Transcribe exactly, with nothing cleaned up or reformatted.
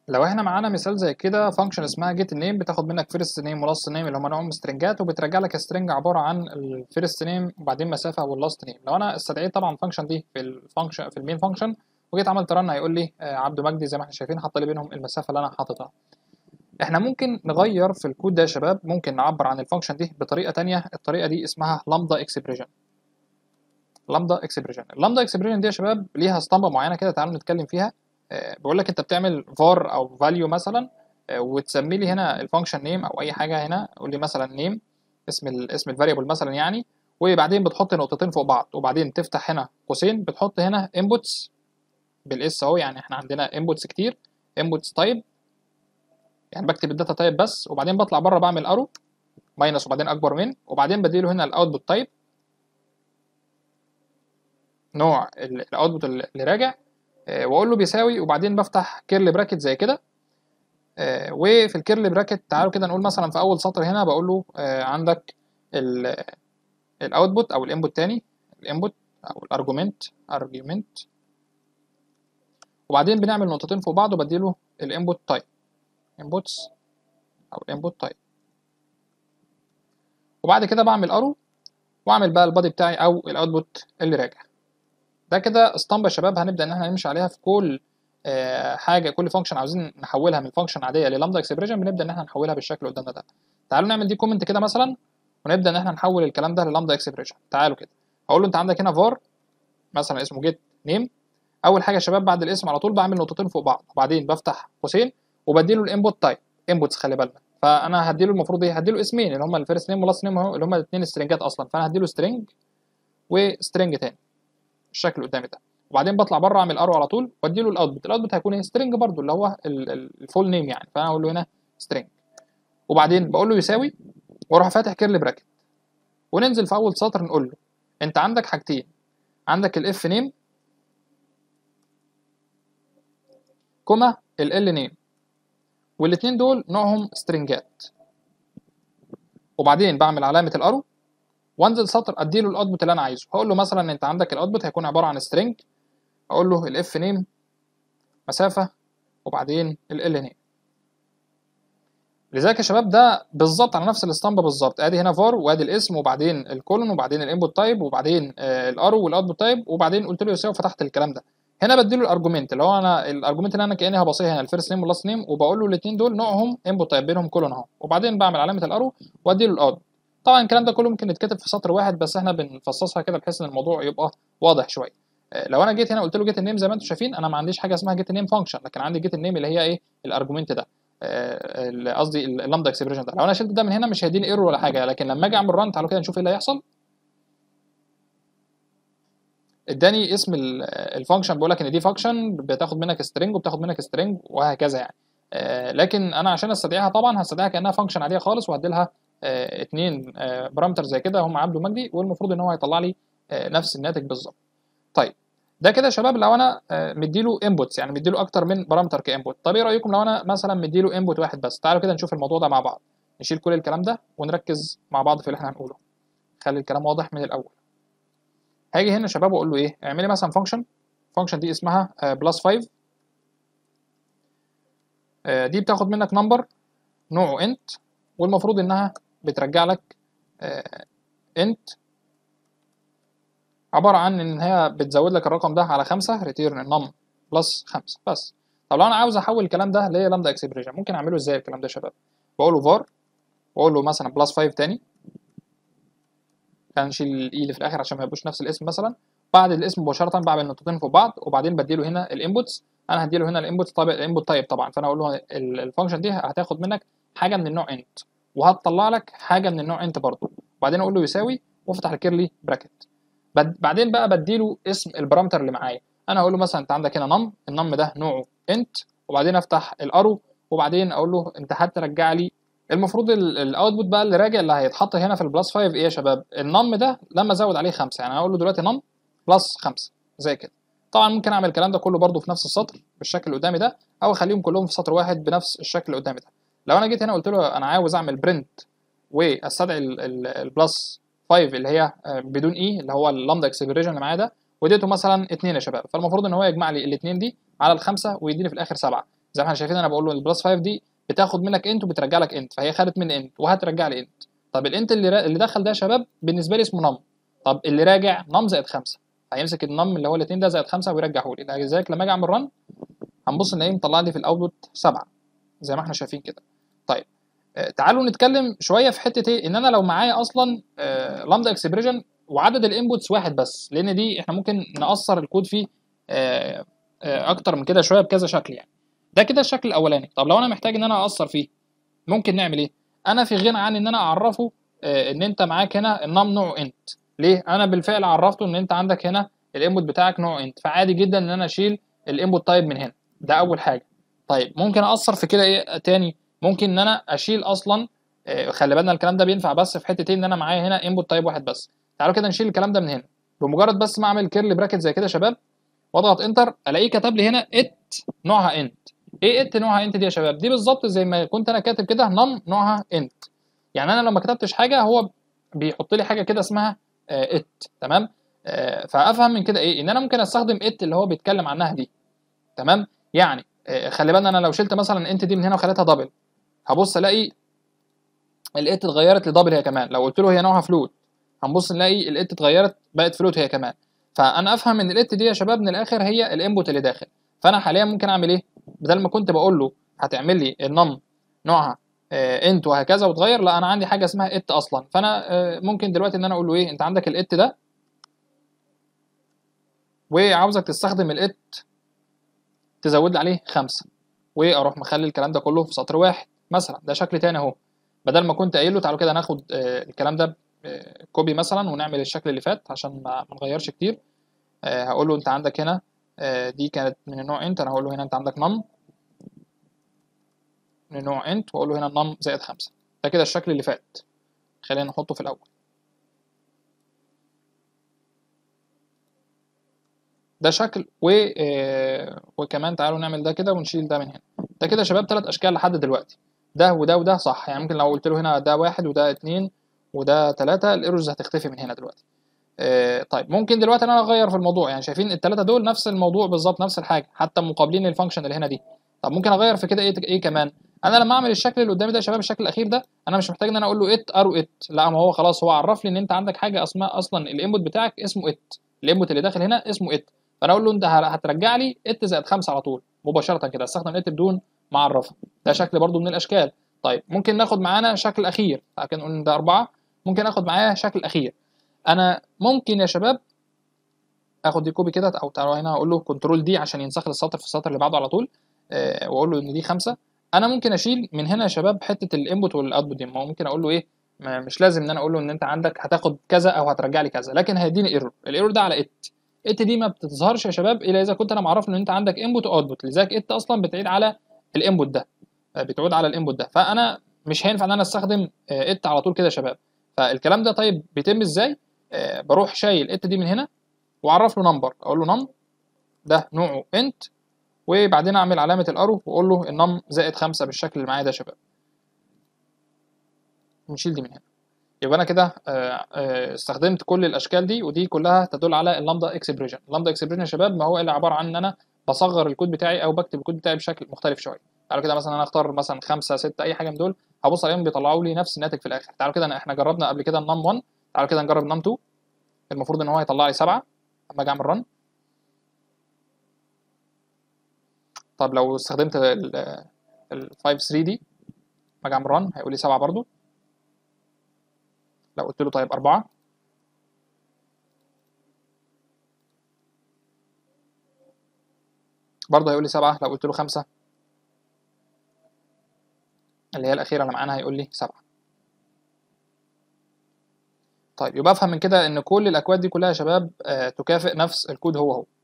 لو احنا معانا مثال زي كده فانكشن اسمها جيت نيم بتاخد منك فيرست نيم ولاست نيم اللي هم نوعهم سترنجات، وبترجع لك سترنج عباره عن الفيرست نيم وبعدين مسافه واللاست نيم. لو انا استدعيت طبعا الفانكشن دي في الفانكشن في المين فانكشن وجيت عملت رن هيقول لي آه، عبده مجدي زي ما احنا شايفين، حط لي بينهم المسافه اللي انا حاططها. احنا ممكن نغير في الكود ده يا شباب، ممكن نعبر عن الفانكشن دي بطريقه تانية. الطريقه دي اسمها لامدا اكسبريشن. لامدا اكسبريشن اللامدا اكسبريشن دي يا شباب ليها اسطمبه معينه كده، تعالوا نتكلم فيها. آه، بيقول لك انت بتعمل var او value مثلا، آه، وتسمي لي هنا الفانكشن نيم او اي حاجه. هنا قول لي مثلا نيم، اسم ال اسم الفاريبل مثلا يعني، وبعدين بتحط نقطتين فوق بعض، وبعدين تفتح هنا قوسين، بتحط هنا inputs بالاس اهو، يعني احنا عندنا inputs كتير. inputs type يعني بكتب الداتا تايب بس، وبعدين بطلع بره بعمل ارو ماينس وبعدين اكبر من، وبعدين بديله هنا الاوتبوت تايب، نوع الاوتبوت اللي راجع، آه، واقول له بيساوي، وبعدين بفتح كيرل براكت زي كده. آه، وفي الكيرل براكت تعالوا كده نقول مثلا في اول سطر هنا بقول له آه، عندك الاوتبوت او الانبوت تاني، الانبوت او الارجومنت ارجيومنت، وبعدين بنعمل نقطتين فوق بعض وبديله الانبوت تايب انبوتس او الانبوت تايب، وبعد كده بعمل ارو واعمل بقى البادي بتاعي او الاوتبوت اللي راجع. ده كده اسطمبه يا شباب هنبدا ان احنا نمشي عليها في كل آه، حاجه، كل فانكشن عاوزين نحولها من فانكشن عاديه للامدا اكسبريشن بنبدا ان احنا نحولها بالشكل اللي قدامنا ده. تعالوا نعمل دي كومنت كده مثلا، ونبدا ان احنا نحول الكلام ده للامدا اكسبريشن. تعالوا كده هقول له انت عندك هنا فار مثلا اسمه جيت نيم. اول حاجه يا شباب بعد الاسم على طول بعمل نقطتين فوق بعض، وبعدين بفتح قوسين وبديله الانبوت تايب انبوتس. خلي بالنا، فانا هديله المفروض ايه، هديله اسمين اللي هم الفيرست نيم واللاست نيم اللي هم الاثنين سترنجات اصلا، فانا هديله سترنج وسترنج تاني الشكل اللي قدامي ده، وبعدين بطلع بره اعمل ارو على طول وادي له الاوتبوت. الاوتبوت هيكون ايه، سترنج برضو اللي هو الفول نيم يعني، فانا اقول له هنا سترنج، وبعدين بقول له يساوي واروح فاتح كيرل براكت، وننزل في اول سطر نقول له انت عندك حاجتين، عندك الاف نيم كوما ال نيم، والاثنين دول نوعهم سترنجات. وبعدين بعمل علامه الارو وانزل سطر ادي له الاوتبوت اللي انا عايزه. هقول له مثلا انت عندك الاوتبوت هيكون عباره عن سترنج، اقول له الاف نيم مسافه وبعدين ال نيم. لذلك يا شباب ده بالظبط على نفس الاسطمبه بالظبط، ادي هنا فار وادي الاسم وبعدين الكولون وبعدين الانبوت تايب وبعدين آه الارو والاوتبوت تايب، وبعدين قلت له يساوي وفتحت الكلام ده. هنا بديله الارجومنت اللي هو انا الارجومنت اللي انا كاني هبصيه هنا الفيرست نيم واللاست نيم، وبقول له الاثنين دول نوعهم انبوت تايب بينهم كولون اهو، وبعدين بعمل علامه الارو وادي له الاوت. طبعا الكلام ده كله ممكن يتكتب في سطر واحد، بس احنا بنفصصها كده بحيث ان الموضوع يبقى واضح شويه. آه لو انا جيت هنا قلت له جيت النيم زي ما انتم شايفين، انا ما عنديش حاجه اسمها جيت النيم فانكشن، لكن عندي جيت النيم اللي هي ايه، الارجومنت ده، قصدي اللامدا اكسبريشن ده. لو انا شلت ده من هنا مش هيديني ايرور ولا حاجه، لكن لما اجي اعمل ران تعالوا كده نشوف ايه اللي هيحصل. اداني اسم الفانكشن، بيقول لك ان دي فانكشن بتاخد منك سترينج وبتاخد منك سترينج وهكذا يعني. آه لكن انا عشان استدعيها طبعا هستدعيها كانها فانكشن عاديه خالص، وهدي لها آه اتنين آه بارامتر زي كده هم عبده مجدي، والمفروض ان هو هيطلع لي آه نفس الناتج بالظبط. طيب ده كده يا شباب لو انا مديله انبوتس، يعني مديله اكتر من بارامتر كانبوت. طب ايه رايكم لو انا مثلا مديله انبوت واحد بس؟ تعالوا كده نشوف الموضوع ده مع بعض، نشيل كل الكلام ده ونركز مع بعض في اللي احنا هنقوله، خلي الكلام واضح من الاول. هاجي هنا يا شباب واقول له ايه، اعملي مثلا فانكشن، فانكشن دي اسمها بلس خمسة، دي بتاخد منك نمبر نوعه انت، والمفروض انها بترجع لك انت عباره عن ان هي بتزود لك الرقم ده على خمسة، ريتيرن نم بلس خمسة بس. طب لو انا عاوز احول الكلام ده للامدا اكسبريشن ممكن اعمله ازاي الكلام ده يا شباب؟ بقول له فار واقول له مثلا بلس خمسة تاني، كان نشيل الاي اللي في الاخر عشان ما يبقوش نفس الاسم مثلا. بعد الاسم مباشره بعمل نقطتين فوق بعض، وبعدين بديله هنا الانبوتس. انا هديله هنا الانبوت طيب الانبوت تايب طبعا، فانا اقول له الفانكشن دي هتاخد منك حاجه من النوع انت، وهتطلع لك حاجه من النوع انت برضه، وبعدين اقول له يساوي وافتح الكيرلي براكت. بعدين بقى بديله اسم البارامتر اللي معايا، انا اقول له مثلا انت عندك هنا نم، النم ده نوعه انت، وبعدين افتح الارو، وبعدين اقول له انت هترجع لي المفروض الاوتبوت بقى اللي راجع اللي هيتحط هنا في البلس خمسة ايه يا شباب، النم ده لما ازود عليه خمسة، يعني هقول له دلوقتي نم بلس خمسة زي كده. طبعا ممكن اعمل الكلام ده كله برده في نفس السطر بالشكل اللي قدامي ده، او اخليهم كلهم في سطر واحد بنفس الشكل اللي قدامي ده. لو انا جيت هنا قلت له انا عاوز اعمل برنت واستدعي البلس خمسة اللي هي بدون اي اللي هو اللامدا اكسبريشن اللي معايا ده، واديته مثلا اتنين يا شباب، فالمفروض ان هو يجمع لي الاثنين دي على الخمسه ويديني في الاخر سبعه. زي ما احنا شايفين انا بقول له البلس خمسة دي بتاخد منك انت وبترجع لك انت، فهي خدت من انت وهترجع لي انت. طب الانت اللي را... اللي دخل ده يا شباب بالنسبه لي اسمه نم. طب اللي راجع نم زائد خمسة، هيمسك النم اللي هو الاثنين ده زائد خمسة ويرجعه لي. لذلك لما اجي اعمل رن هنبص ان ايه مطلع لي في الاوتبوت سبعة زي ما احنا شايفين كده. طيب آه تعالوا نتكلم شويه في حته ايه ان انا لو معايا اصلا آه لامدا اكسبريشن وعدد الانبوتس واحد بس، لان دي احنا ممكن نقصر الكود فيه آه آه اكتر من كده شويه بكذا شكل يعني. ده كده الشكل الاولاني. طب لو انا محتاج ان انا اقصر فيه ممكن نعمل ايه؟ انا في غنى عن ان انا اعرفه آه ان انت معاك هنا النم نوعه انت. ليه؟ انا بالفعل عرفته ان انت عندك هنا الانبوت بتاعك نوعه انت، فعادي جدا ان انا اشيل الانبوت تايب من هنا. ده اول حاجه. طيب ممكن اقصر في كده ايه تاني؟ ممكن ان انا اشيل اصلا آه خلي بالنا الكلام ده بينفع بس في حته ايه ان انا معايا هنا انبوت تايب واحد بس. تعالوا كده نشيل الكلام ده من هنا بمجرد بس ما اعمل كيرل براكت زي كده يا شباب واضغط انتر الاقيه كتب لي هنا ات نوعها انت. ايه ات نوعها انت دي يا شباب؟ دي بالظبط زي ما كنت انا كاتب كده نم نوعها انت. يعني انا لو ما كتبتش حاجه هو بيحط لي حاجه كده اسمها ات. تمام. آه فافهم من كده ايه ان انا ممكن استخدم ات اللي هو بيتكلم عنها دي. تمام. يعني آه خلي بالنا انا لو شلت مثلا انت دي من هنا وخليتها دبل هبص الاقي الات اتغيرت لدبل هي كمان. لو قلت له هي نوعها فلوت هنبص نلاقي الات اتغيرت بقت فلوت هي كمان. فانا افهم ان الات دي يا شباب من الاخر هي الانبوت اللي داخل. فانا حاليا ممكن اعمل ايه؟ بدل ما كنت بقول له هتعمل لي النم نوعها آه انت وهكذا وتغير، لا انا عندي حاجه اسمها ات اصلا. فانا آه ممكن دلوقتي ان انا اقول له ايه انت عندك الات ده وعاوزك تستخدم الات تزود لي عليه خمسة، واروح مخلي الكلام ده كله في سطر واحد مثلا. ده شكل تاني اهو. بدل ما كنت قايل له تعالوا كده ناخد آه الكلام ده آه كوبي مثلا ونعمل الشكل اللي فات عشان ما نغيرش كتير. آه هقول له انت عندك هنا آه دي كانت من النوع انت، انا هقول له هنا انت عندك نم من النوع انت واقول له هنا نم زائد خمسة. ده كده الشكل اللي فات. خلينا نحطه في الاول. ده شكل و آه وكمان تعالوا نعمل ده كده ونشيل ده من هنا. ده كده يا شباب ثلاث اشكال لحد دلوقتي. ده وده وده صح. يعني ممكن لو قلت له هنا ده واحد وده اتنين وده تلاتة الايرورز هتختفي من هنا دلوقتي. آه طيب ممكن دلوقتي انا اغير في الموضوع. يعني شايفين الثلاثه دول نفس الموضوع بالظبط نفس الحاجه حتى مقابلين الفانكشن اللي هنا دي. طب ممكن اغير في كده ايه ايه كمان؟ انا لما اعمل الشكل اللي قدامي ده يا شباب الشكل الاخير ده انا مش محتاج ان انا اقول له ات ارو ات. لا ما هو خلاص هو عرف لي ان انت عندك حاجه اسمها اصلا الانبوت بتاعك اسمه ات. الانبوت اللي داخل هنا اسمه ات. فانا اقول له انت هترجع لي ات زائد خمسة على طول مباشره كده استخدم ات بدون ما اعرفها. ده شكل برده من الاشكال. طيب ممكن ناخد معانا شكل اخير. لكن نقول ده اربعه. ممكن اخد معايا شكل اخير. انا ممكن يا شباب اخد دي كوبي كده او تعالوا هنا اقول له كنترول دي عشان ينسخ السطر في السطر اللي بعده على طول. أه واقول له ان دي خمسة. انا ممكن اشيل من هنا يا شباب حته الانبوت والاوتبوت دي. ما ممكن اقول له ايه مش لازم ان انا اقول له ان انت عندك هتاخد كذا او هترجع لي كذا، لكن هيديني ايرور. الايرور ده على ات. ات دي ما بتظهرش يا شباب الا اذا كنت انا معرف ان انت عندك انبوت واوتبوت. لذلك ات اصلا بتعيد على الانبوت ده بتعود على الانبوت ده. فانا مش هينفع ان انا استخدم ات على طول كده يا شباب. فالكلام ده طيب بيتم ازاي؟ أه بروح شايل ات دي من هنا واعرف له نمبر. اقول له نم ده نوعه انت وبعدين اعمل علامه الارو واقول له النم زائد خمسة بالشكل اللي معايا ده يا شباب. نشيل دي من هنا. يبقى انا كده استخدمت كل الاشكال دي ودي كلها تدل على اللامدا اكسبريشن. اللامدا اكسبريشن يا شباب ما هو الا عباره عن ان انا بصغر الكود بتاعي او بكتب الكود بتاعي بشكل مختلف شويه. تعالوا كده مثلا انا اختار مثلا خمسة ستة اي حاجه من دول هبص عليهم بيطلعوا لي نفس الناتج في الاخر. تعالوا كده احنا جربنا قبل كده النم واحد. تعالوا كده نجرب نم اتنين. المفروض ان هو يطلع لي سبعة اما اجي اعمل رن. طب لو استخدمت ال خمسة ثلاثة دي اجي اعمل رن هيقول لي سبعة برضو. لو قلت له طيب أربعة برضه هيقول لي سبعة. لو قلت له خمسة اللي هي الأخيرة اللي معانا هيقول لي سبعة. طيب يبقى افهم من كده ان كل الاكواد دي كلها يا شباب آه تكافئ نفس الكود هو هو.